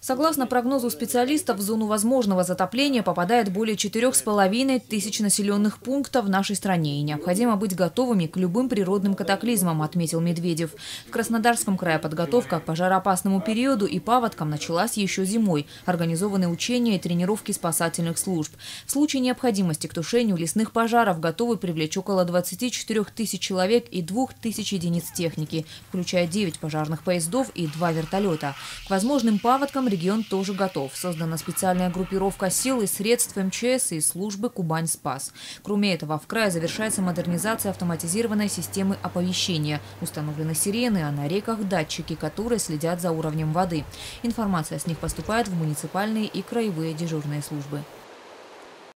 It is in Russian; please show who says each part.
Speaker 1: Согласно прогнозу специалистов, в зону возможного затопления попадает более 4500 населенных пунктов в нашей стране. И необходимо быть готовыми к любым природным катаклизмам, отметил Медведев. В Краснодарском крае подготовка к пожароопасному периоду и паводкам началась еще зимой. Организованы учения и тренировки спасательных служб. В случае необходимости к тушению лесных пожаров готовы привлечь около 24 тысяч человек и 2000 единиц техники, включая 9 пожарных поездов и 2 вертолета. К возможным паводкам регион тоже готов. Создана специальная группировка сил и средств МЧС и службы «Кубань-Спас». Кроме этого, в крае завершается модернизация автоматизированной системы оповещения. Установлены сирены, а на реках датчики, которые следят за уровнем воды. Информация с них поступает в муниципальные и краевые дежурные службы.